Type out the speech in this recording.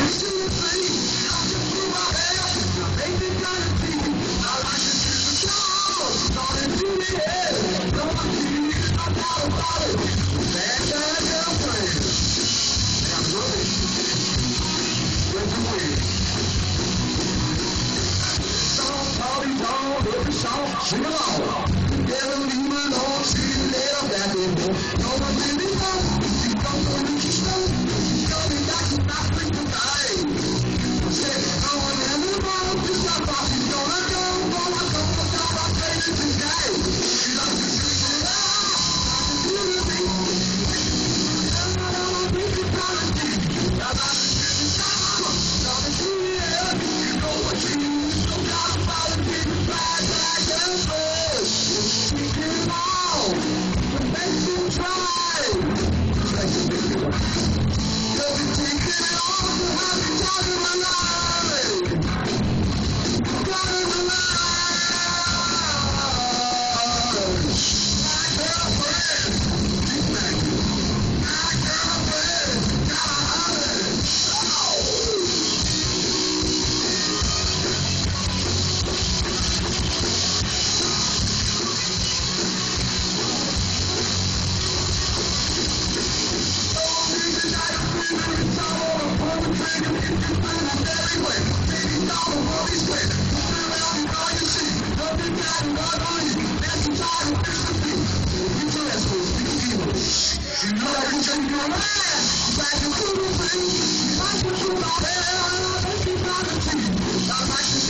Sing along. Together we will all see later back in home. No one really knows. You don't know what you know. Coming back to my freaking time. I said, no one ever knows. Just how far she's gonna go. Gonna go down my face today. She loves to drink it out. I like to do the thing. I don't think it's gonna be. I like to do the time. Gonna do it. You know what you need. So gotta follow me. I like to